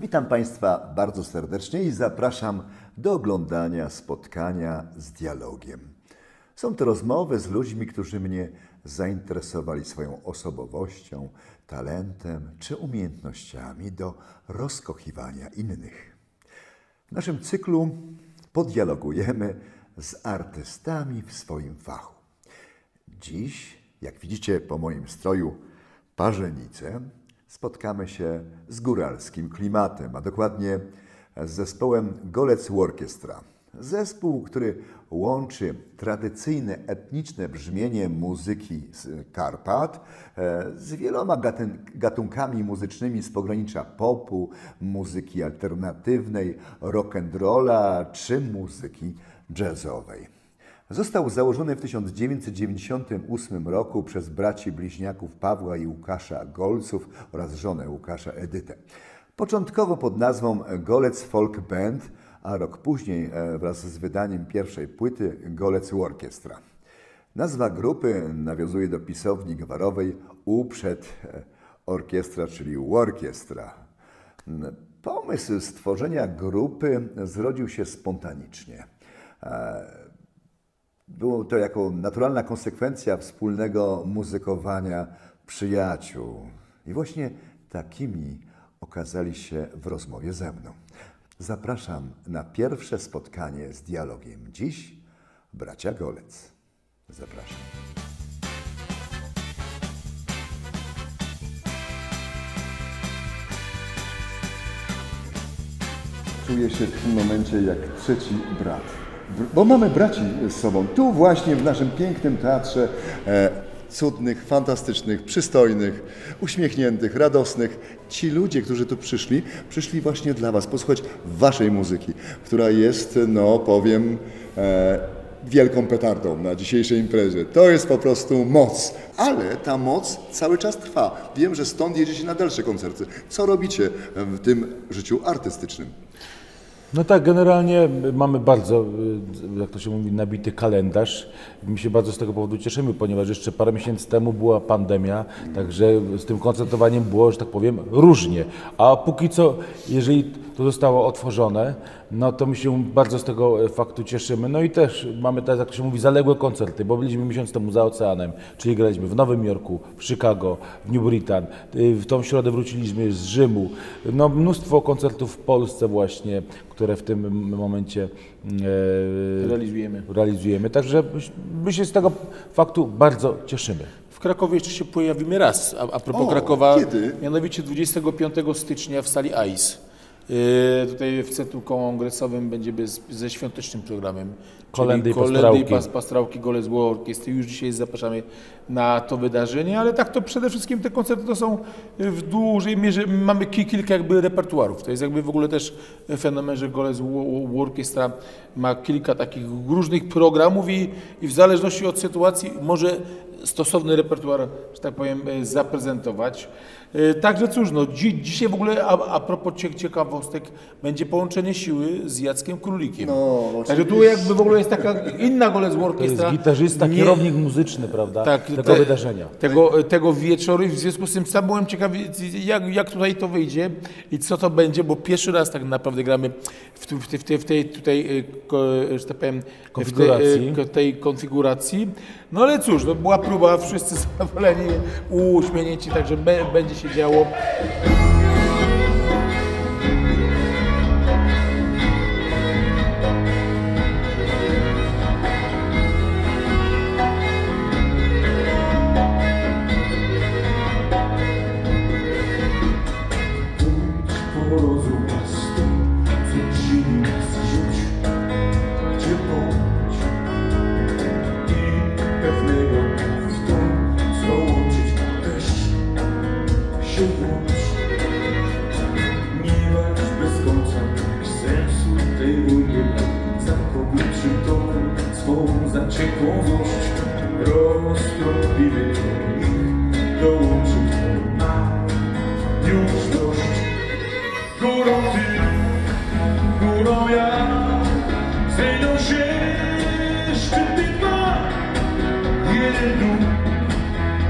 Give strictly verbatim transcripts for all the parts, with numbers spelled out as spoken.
Witam Państwa bardzo serdecznie i zapraszam do oglądania spotkania z dialogiem. Są to rozmowy z ludźmi, którzy mnie zainteresowali swoją osobowością, talentem czy umiejętnościami do rozkochiwania innych. W naszym cyklu podialogujemy z artystami w swoim fachu. Dziś, jak widzicie po moim stroju parzenicę, spotkamy się z góralskim klimatem, a dokładnie z zespołem Golec Orkiestra. Zespół, który łączy tradycyjne, etniczne brzmienie muzyki z Karpat z wieloma gatunkami muzycznymi z pogranicza popu, muzyki alternatywnej, rock'n'rolla czy muzyki jazzowej. Został założony w tysiąc dziewięćset dziewięćdziesiątym ósmym roku przez braci bliźniaków Pawła i Łukasza Golców oraz żonę Łukasza Edytę. Początkowo pod nazwą Golec Folk Band, a rok później wraz z wydaniem pierwszej płyty Golec Orkiestra. Nazwa grupy nawiązuje do pisowni gwarowej U przed orkiestra, czyli orkiestra. Pomysł stworzenia grupy zrodził się spontanicznie. Było to jako naturalna konsekwencja wspólnego muzykowania przyjaciół. I właśnie takimi okazali się w rozmowie ze mną. Zapraszam na pierwsze spotkanie z dialogiem. Dziś bracia Golec. Zapraszam. Czuję się w tym momencie jak trzeci brat. Bo mamy braci z sobą. Tu właśnie w naszym pięknym teatrze e, cudnych, fantastycznych, przystojnych, uśmiechniętych, radosnych. Ci ludzie, którzy tu przyszli, przyszli właśnie dla Was, posłuchać Waszej muzyki, która jest, no powiem, e, wielką petardą na dzisiejszej imprezie. To jest po prostu moc. Ale ta moc cały czas trwa. Wiem, że stąd jedziecie na dalsze koncerty. Co robicie w tym życiu artystycznym? No tak, generalnie mamy bardzo, jak to się mówi, nabity kalendarz. My się bardzo z tego powodu cieszymy, ponieważ jeszcze parę miesięcy temu była pandemia, także z tym koncertowaniem było, że tak powiem, różnie. A póki co, jeżeli to zostało otworzone, no to my się bardzo z tego faktu cieszymy. No i też mamy, tak jak to się mówi, zaległe koncerty, bo byliśmy miesiąc temu za oceanem, czyli graliśmy w Nowym Jorku, w Chicago, w New Britain. W tą środę wróciliśmy z Rzymu. No mnóstwo koncertów w Polsce właśnie, które w tym momencie e, realizujemy. realizujemy. Także my się z tego faktu bardzo cieszymy. W Krakowie jeszcze się pojawimy raz, a, a propos O, Krakowa, kiedy? mianowicie dwudziestego piątego stycznia w sali ice. Yy, tutaj w Centrum Kongresowym będzie bez, ze świątecznym programem. Kolendy i kolendy pastrałki. i pas, pastrałki Golec Orkiestry. Już dzisiaj zapraszamy na to wydarzenie, ale tak to przede wszystkim te koncerty to są w dużej mierze, mamy kilka jakby repertuarów. To jest jakby w ogóle też fenomen, że Golec Orkiestra ma kilka takich różnych programów i, i w zależności od sytuacji może stosowny repertuar, że tak powiem, zaprezentować. Także cóż, no, dzi dzisiaj w ogóle, a, a propos ciekawostek, będzie połączenie siły z Jackiem Królikiem. No, Także tu jakby w ogóle jest taka inna Golec To jest Orkiestra. gitarzysta, Nie- kierownik muzyczny, prawda, Tak, tego te- wydarzenia. Tego, tego wieczoru i w związku z tym sam byłem ciekawy, jak, jak tutaj to wyjdzie i co to będzie, bo pierwszy raz tak naprawdę gramy w, tu- w, tej- w, tej, w tej tutaj, ko- że tak powiem, Konfiguracji. w tej, tej konfiguracji. No ale cóż, no była próba, wszyscy zadowoleni, uśmiechnięci, także be, będzie się działo.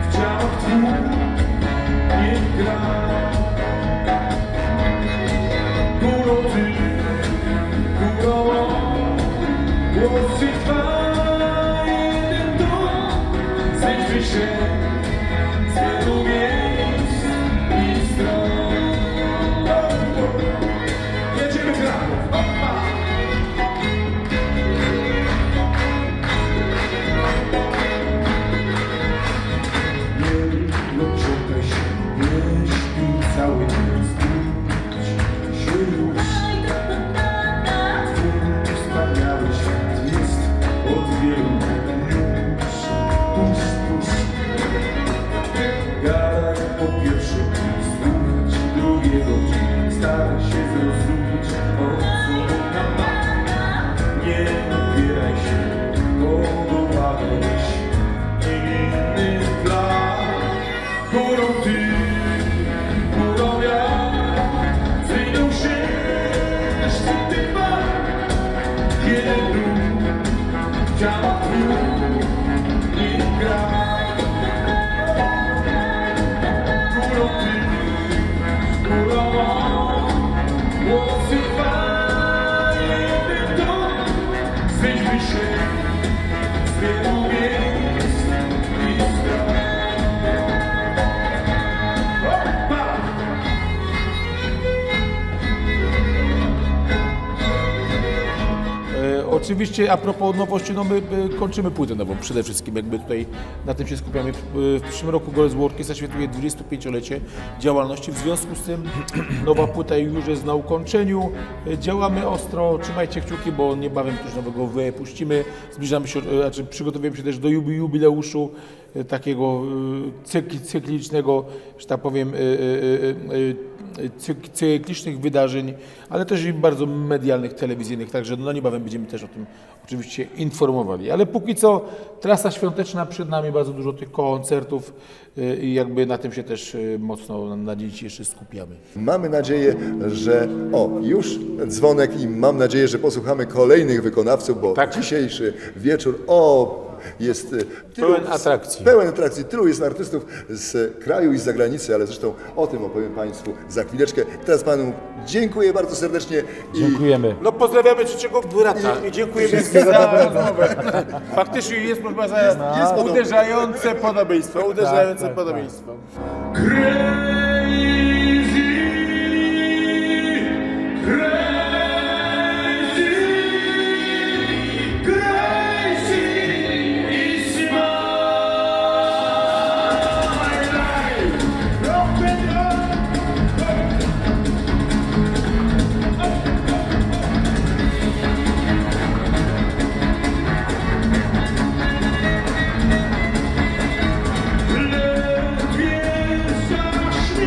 W ciałach dwóch nie gra. ty, góro, głosy dwa, jeden dom, zejdźmy się z wielu miejsc i stron. Jedziemy Kraków, opa! Nie rozciągaj się, nie śpi cały dzień, zbudź się już. Twój wspaniały świat jest od wielu już. Puść, puść. Gadaj po pierwsze, słuchać drugiego, staraj się zrozumieć, o co nam ma. Nie opieraj się, podobałeś innych plan. Górą ty, górą ja, zejdą się szczyty dwa. Jeden ruch, działa dwóch, niech gra. Górą ty, górą głosy dwa, jeden dom, zejdźmy się z wielu miejsc i stron. Opa! E, oczywiście a propos nowości, no my e, kończymy płytę nową przede wszystkim, jakby tutaj na tym się skupiamy. W, w przyszłym roku Goles War Orchestra świętuje dwudziestopięciolecie działalności, w związku z tym nowa płyta już jest na ukończeniu. E, działamy ostro, trzymajcie kciuki, bo niebawem coś nowego wypuścimy. Zbliżamy się, e, znaczy przygotowujemy się też do jubi- jubileuszu e, takiego e, cykli, cyklicznego, że tak powiem, e, e, e, cyk- cyklicznych wydarzeń, ale też i bardzo medialnych, telewizyjnych, także no niebawem będziemy też o tym oczywiście informowali. Ale póki co trasa świąteczna przed nami, bardzo dużo tych koncertów y, i jakby na tym się też y, mocno na dzień dzisiejszy skupiamy. Mamy nadzieję, że o, już dzwonek i mam nadzieję, że posłuchamy kolejnych wykonawców, bo Tak. dzisiejszy wieczór o jest y, tylu, Pełen atrakcji. Pełen atrakcji. Tylu jest artystów z kraju i z zagranicy, ale zresztą o tym opowiem Państwu za chwileczkę. Teraz Panu dziękuję bardzo serdecznie i Dziękujemy. No pozdrawiamy trzeciego brata i dziękujemy za rozmowę. Faktycznie jest, proszę Państwa, Jest podobne. uderzające podobieństwo, uderzające tak, tak. podobieństwo. Crazy, crazy, crazy is my life. Rock and roll. Ledwie zaśmieje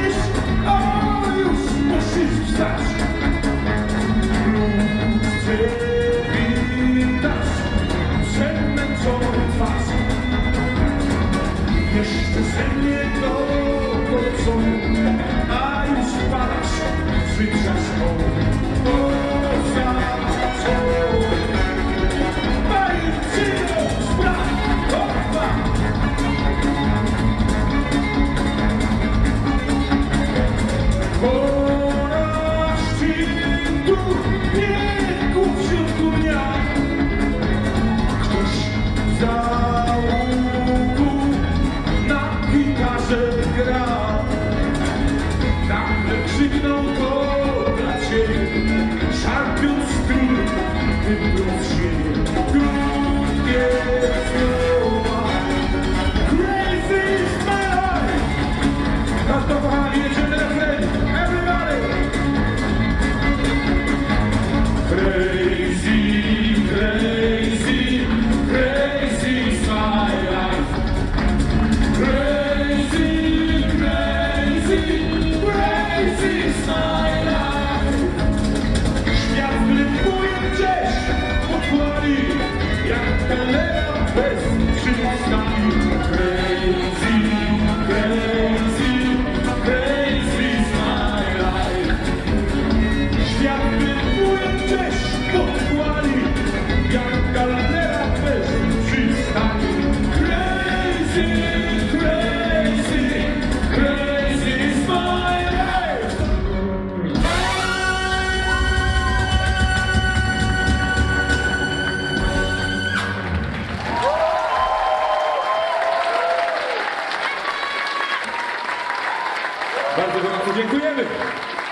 Bardzo gorąco dziękujemy.